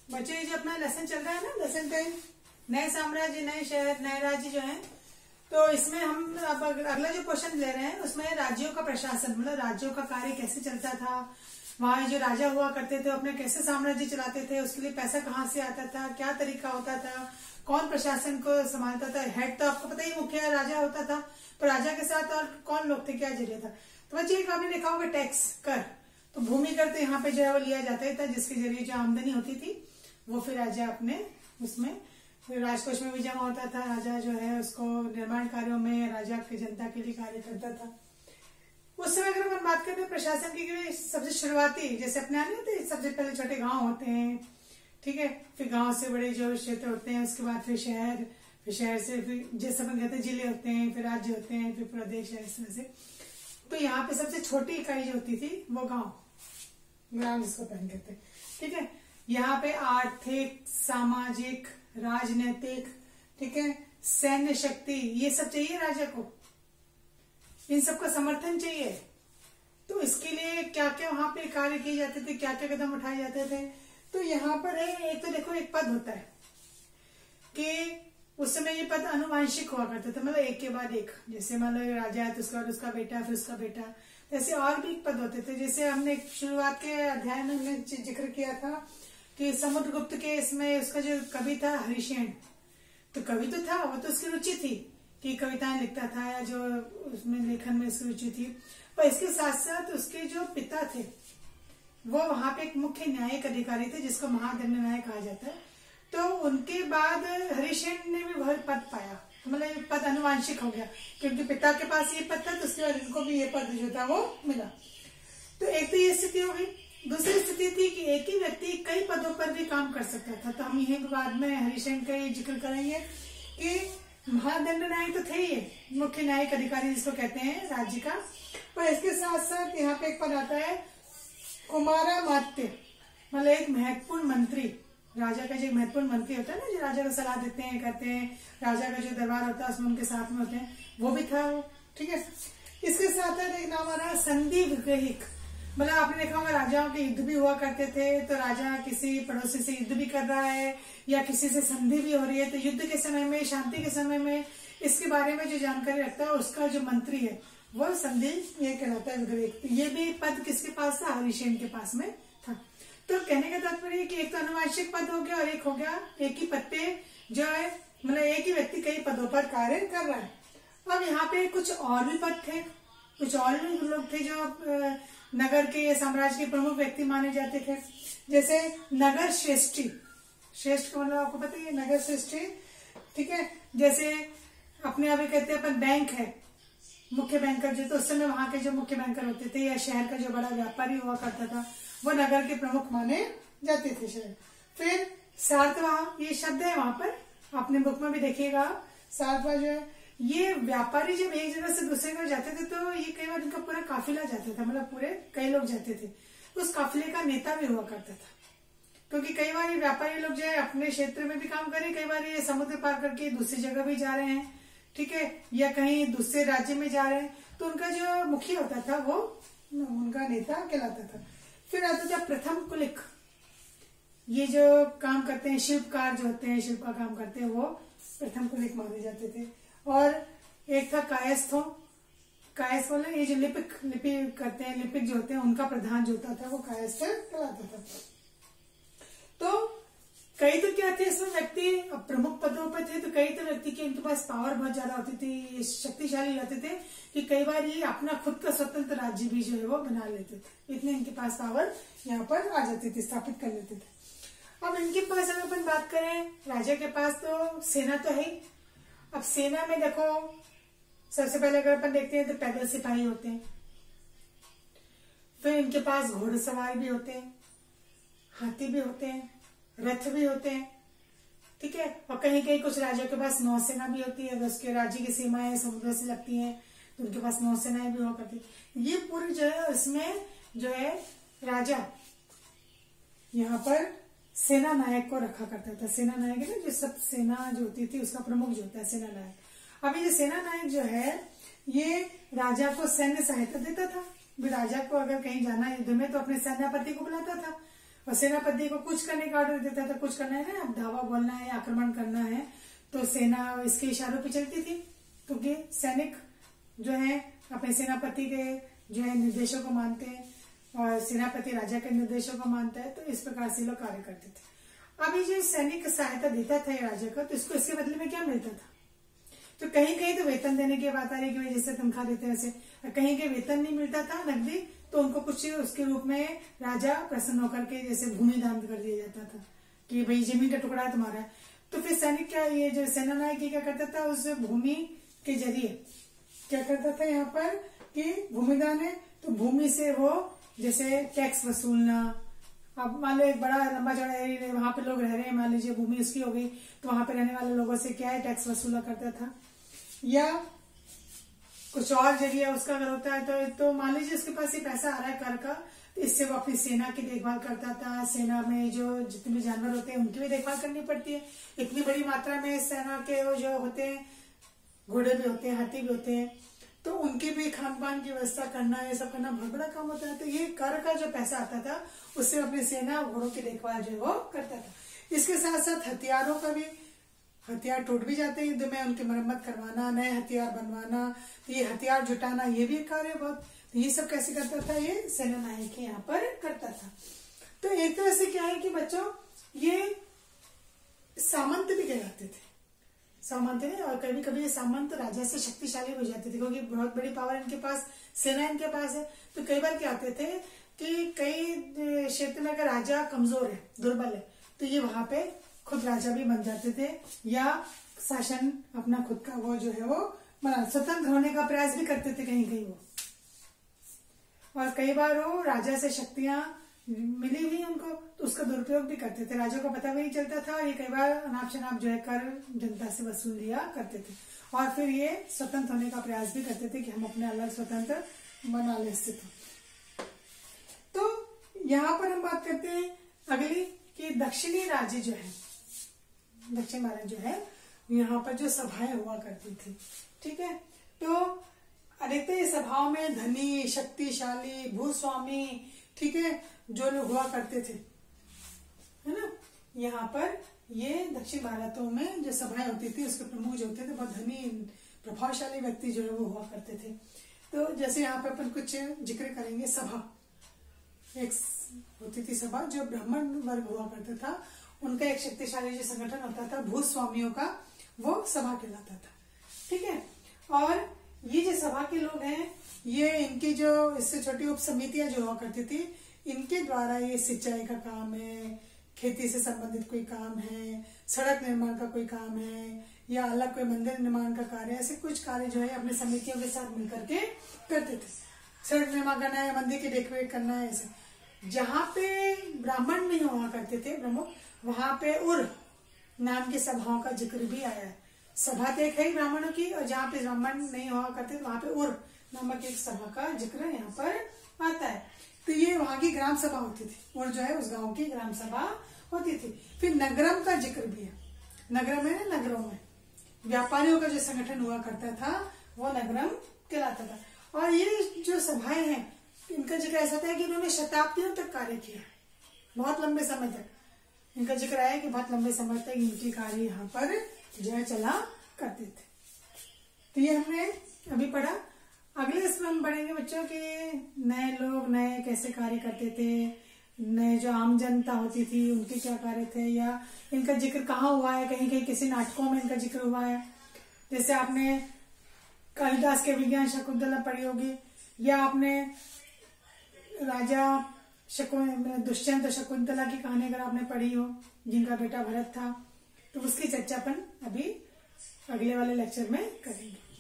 बच्चे जो अपना लेसन चल रहा है ना, लेसन 10, नए साम्राज्य, नए शहर, नए राज्य जो है, तो इसमें हम अब अगला जो क्वेश्चन ले रहे हैं उसमें राज्यों का प्रशासन, मतलब राज्यों का कार्य कैसे चलता था, वहां जो राजा हुआ करते थे अपने कैसे साम्राज्य चलाते थे, उसके लिए पैसा कहाँ से आता था, क्या तरीका होता था, कौन प्रशासन को संभालता था। हेड तो आपको पता ही मुखिया राजा होता था, पर राजा के साथ और कौन लोग थे, क्या जरिया था। तो बच्चे एक आपने देखा होगा टैक्स, कर, तो भूमि कर तो यहाँ पे जो है वो लिया जाता ही था, जिसके जरिए जो आमदनी होती थी वो फिर राजा अपने उसमें फिर राजकोष में भी जमा होता था। राजा जो है उसको निर्माण कार्यों में राजा की जनता के लिए कार्य करता था। उस समय अगर हम बात करते हैं प्रशासन की, सबसे शुरुआती जैसे अपने आने होते, सबसे पहले छोटे गांव होते हैं, ठीक है, फिर गांव से बड़े जो क्षेत्र होते हैं, उसके बाद फिर शहर, फिर शहर से फिर जैसे अपन कहते हैं जिले होते हैं, फिर राज्य होते हैं, फिर प्रदेश है, इस तरह से। तो यहाँ पे सबसे छोटी इकाई जो होती थी वो गांव, ग्राम जिसको पहन कहते हैं, ठीक है। यहाँ पे आर्थिक, सामाजिक, राजनीतिक, ठीक है, सैन्य शक्ति, ये सब चाहिए राजा को, इन सबका समर्थन चाहिए। तो इसके लिए क्या क्या वहां पे कार्य किए जाते थे, क्या क्या कदम उठाए जाते थे। तो यहाँ पर है एक तो देखो एक पद होता है कि उस समय ये पद अनुवांशिक हुआ करता था, मतलब एक के बाद एक, जैसे मान लो राजा है तो उसके बाद उसका बेटा, फिर उसका बेटा, ऐसे और भी पद होते थे। जैसे हमने शुरुआत के अध्याय में हमने जिक्र किया था कि समुद्रगुप्त के इसमें उसका जो कवि था हरिशेन, तो कवि तो था, वो तो उसकी रुचि थी कि कविताएं लिखता था या जो उसमें लेखन में उसकी रुचि थी, पर इसके साथ साथ उसके जो पिता थे वो वहां पे एक मुख्य न्यायिक अधिकारी थे जिसको महादंड न्यायिक कहा जाता है। तो उनके बाद हरिशेन ने भी वह पद पाया, तो मतलब ये पद अनुवांशिक हो गया क्योंकि पिता के पास ये पद था, तो उसके बाद इनको भी ये पद जो था वो मिला। तो एक तो ये स्थिति हो गई। दूसरी स्थिति थी कि एक ही व्यक्ति कई पदों पर भी काम कर सकता था। तो हम यही बाद में हरिशेन का ये जिक्र करेंगे कि महादंड न्यायिक तो थे ही, मुख्य न्यायिक अधिकारी जिसको कहते हैं राज्य का, पर इसके साथ साथ यहाँ पे एक पद आता है कुमारामात्य, मतलब एक महत्वपूर्ण मंत्री। राजा का जो महत्वपूर्ण मंत्री होता है ना, जो राजा को सलाह देते हैं, करते हैं, राजा का जो दरबार होता है उसमें उनके साथ में होते हैं, वो भी था वो, ठीक है। इसके साथ एक नाम आ रहा है संधि विग्रहिक, मतलब आपने देखा होगा राजाओं के युद्ध भी हुआ करते थे, तो राजा किसी पड़ोसी से युद्ध भी कर रहा है या किसी से संधि भी हो रही है, तो युद्ध के समय में, शांति के समय में इसके बारे में जो जानकारी रखता है उसका जो मंत्री है वो संधि ये कहलाता है विग्रहिक। ये भी पद किसके पास था, हरिशेन के पास में था। तो कहने का तात्पर्य कि एक तो अनुवांशिक पद हो गया और एक हो गया एक ही पद पे जो है, मतलब एक ही व्यक्ति कई पदों पर कार्य कर रहा है। अब यहाँ पे कुछ और भी पद थे, कुछ और भी लोग थे जो नगर के साम्राज्य के प्रमुख व्यक्ति माने जाते थे। जैसे नगर श्रेष्ठी, श्रेष्ठ का मतलब आपको पता है नगर श्रेष्ठी, ठीक है। जैसे अपने अभी कहते हैं अपन बैंक है, मुख्य बैंकर जो, तो उस समय वहां के जो मुख्य बैंकर होते थे या शहर का जो बड़ा व्यापारी हुआ करता था वो नगर के प्रमुख माने जाते थे शहर। फिर सारथवा, ये शब्द है वहां पर, आपने बुक में भी देखिएगा। सारथवा जो है, ये व्यापारी जब एक जगह से दूसरे जगह जाते थे तो ये कई बार उनका पूरा काफिला जाता था, मतलब पूरे कई लोग जाते थे, उस काफिले का नेता भी हुआ करता था। क्योंकि कई बार ये व्यापारी लोग जो है अपने क्षेत्र में भी काम कर रहे हैं, कई बार ये समुद्र पार करके दूसरी जगह भी जा रहे हैं, ठीक है, या कहीं दूसरे राज्य में जा रहे हैं, तो उनका जो मुखिया होता था वो उनका नेता कहलाता था। फिर आता था प्रथम कुलिक, ये जो काम करते हैं शिल्पकार जो होते हैं, शिल्प का काम करते हैं, वो प्रथम कुलिक माने जाते थे। और एक था कायस्थों, कायस्थ वाला ये जो लिपि करते हैं, लिपिक जो होते हैं, उनका प्रधान जो होता था वो कायस्थ कहलाता था। तो कई तो क्या थे इसमें व्यक्ति प्रमुख पदों पर थे, तो कई तो व्यक्ति के इनके पास पावर बहुत ज्यादा होती थी, शक्तिशाली रहते थे कि कई बार ये अपना खुद का स्वतंत्र राज्य भी जो है वो बना लेते थे, इतने इनके पास पावर यहाँ पर आ जाती थी, स्थापित कर लेते थे। अब इनके पास अगर अपन बात करें, राजा के पास तो सेना तो है। अब सेना में देखो सबसे पहले अगर अपन देखते हैं तो पैदल सिपाही होते हैं, फिर इनके पास घोड़सवार भी होते हैं, हाथी भी होते हैं, रथ भी होते हैं, ठीक है। और कहीं कहीं कुछ राज्यों के पास नौसेना भी होती है, अगर उसके राज्य की सीमाएं समुद्र से लगती हैं तो उनके पास नौसेनाएं भी हुआ करती है। ये पूरी जो है इसमें जो है राजा यहाँ पर सेना नायक को रखा करता था। सेना नायक है ना, जो सब सेना जो होती थी उसका प्रमुख जो होता है सेना नायक। अभी जो सेना नायक जो है ये राजा को सैन्य सहायता देता था। भी राजा को अगर कहीं जाना युद्ध में तो अपने सेनापति को बुलाता था, और सेनापति को कुछ करने का ऑर्डर देता था, कुछ करना है ना, अब धावा बोलना है, आक्रमण करना है, तो सेना इसके इशारों पे चलती थी, क्योंकि सैनिक जो है अपने सेनापति के जो है निर्देशों को मानते हैं और सेनापति राजा के निर्देशों को मानता है, तो इस प्रकार से लोग कार्य करते थे। अभी जो सैनिक सहायता देता था राजा का, तो इसको इसके बदले में क्या मिलता था? तो कहीं कहीं तो वेतन देने की बात आ रही है कि जैसे तनख्वाह देते हैं वैसे, कहीं कहीं वेतन नहीं मिलता था नकदी, तो उनको कुछ उसके रूप में राजा प्रसन्न होकर के जैसे भूमि दान कर दिया जाता था कि भाई जमीन का टुकड़ा तुम्हारा है। तो फिर सैनिक क्या, ये जो सेना नायक क्या करता था, उस भूमि के जरिए क्या करता था यहाँ पर कि भूमिदान है, तो भूमि से वो जैसे टैक्स वसूलना। अब मान लो एक बड़ा लंबा चौड़ा एरिया, वहां पे लोग रह रहे हैं, मान लीजिए भूमि उसकी हो गई, तो वहां पे रहने वाले लोगों से क्या है, टैक्स वसूला करता था। या कुछ और जरिए उसका अगर होता है तो मान लीजिए उसके पास ये पैसा आ रहा है कर का, तो इससे वो अपनी सेना की देखभाल करता था। सेना में जो जितने भी जानवर होते हैं उनकी भी देखभाल करनी पड़ती है, इतनी बड़ी मात्रा में सेना के वो जो होते हैं, घोड़े भी होते हैं, हाथी भी होते हैं, तो उनके भी खान पान की व्यवस्था करना, ये सब करना बहुत बड़ा काम होता है। तो ये कर का जो पैसा आता था उससे अपनी सेना घोड़ों की देखभाल जो है वो करता था। इसके साथ साथ हथियारों का भी, हथियार टूट भी जाते हैं युद्ध में, उनकी मरम्मत करवाना, नए हथियार बनवाना, तो ये हथियार जुटाना, ये भी कार्य बहुत, तो ये सब कैसे करता था, ये सेना नायक यहाँ पर करता था। तो एक तरह से क्या है कि बच्चों ये सामंत भी कहलाते थे, सामंत है, और कभी कभी ये सामंत राजा से शक्तिशाली हो जाते थे, क्योंकि बहुत बड़ी पावर इनके पास, सेना इनके पास है। तो कई बार क्या होते थे कि कई क्षेत्र में अगर राजा कमजोर है, दुर्बल है, तो ये वहां पे खुद राजा भी बन जाते थे, या शासन अपना खुद का वो जो है वो स्वतंत्र होने का प्रयास भी करते थे कहीं कहीं वो। और कई बार वो राजा से शक्तियां मिली हुई उनको, तो उसका दुरुपयोग भी करते थे, राजा को पता भी नहीं चलता था, और ये कई बार अनाप शनाप जो है कर जनता से वसूल लिया करते थे। और फिर ये स्वतंत्र होने का प्रयास भी करते थे कि हम अपने अलग स्वतंत्र बना ले स्थित हो। तो यहाँ पर हम बात करते हैं अगली कि दक्षिणी राज्य जो है, दक्षिण भारत जो है, यहाँ पर जो सभाएं हुआ करती थी, ठीक है, तो अधिकतर सभाओं में धनी, शक्तिशाली, भूस्वामी, ठीक है, जो लोग हुआ करते थे, है ना। यहाँ पर ये दक्षिण भारतों में जो सभाएं होती थी उसके प्रमुख जो होते थे बहुत धनी प्रभावशाली व्यक्ति जो है वो हुआ करते थे। तो जैसे यहाँ पे अपन कुछ जिक्र करेंगे, सभा एक होती थी सभा, जो ब्राह्मण वर्ग हुआ करता था, उनका एक शक्तिशाली जो संगठन होता था भूस्वामियों का, वो सभा कहलाता था, ठीक है। और ये जो सभा के लोग हैं, ये इनकी जो इससे छोटी उप समितियां जो हुआ करती थी, इनके द्वारा ये सिंचाई का काम है, खेती से संबंधित कोई काम है, सड़क निर्माण का कोई काम है, या अलग कोई मंदिर निर्माण का कार्य, ऐसे कुछ कार्य जो है अपने समितियों के साथ मिलकर के करते थे। सड़क निर्माण करना है, मंदिर की देखरेख करना है, ऐसे। जहाँ पे ब्राह्मण नहीं हुआ करते थे प्रमुख, वहां पे उर नाम की सभाओं का जिक्र भी आया है। सभा तो एक है ब्राह्मणों की, और जहाँ पे ब्राह्मण नहीं हुआ करते वहां पे उर नामक एक सभा का जिक्र यहाँ पर आता है। तो ये वहां की ग्राम सभा होती थी, और जो है उस गांव की ग्राम सभा होती थी। फिर नगरम का जिक्र भी है, नगरम है ना, नगरों में व्यापारियों का जो संगठन हुआ करता था वो नगरम कहलाता था। और ये जो सभाएं हैं, इनका जिक्र ऐसा था कि इन्होंने शताब्दियों तक कार्य किया, बहुत लंबे समय तक इनका जिक्र आया कि बहुत लंबे समय तक इनके कार्य यहाँ पर जो है चला करते थे। तो ये हमने अभी पढ़ा। अगले इसमें हम पढ़ेंगे बच्चों के नए लोग नए कैसे कार्य करते थे, नए जो आम जनता होती थी उनके क्या कार्य थे, या इनका जिक्र कहाँ हुआ है, कहीं कहीं किसी नाटकों में इनका जिक्र हुआ है। जैसे आपने कालिदास के विज्ञान शकुंतला पढ़ी होगी, या आपने राजा दुष्यंत शकुंतला की कहानी अगर आपने पढ़ी हो, जिनका बेटा भरत था, तो उसकी चर्चा अपन अभी अगले वाले लेक्चर में करेंगे।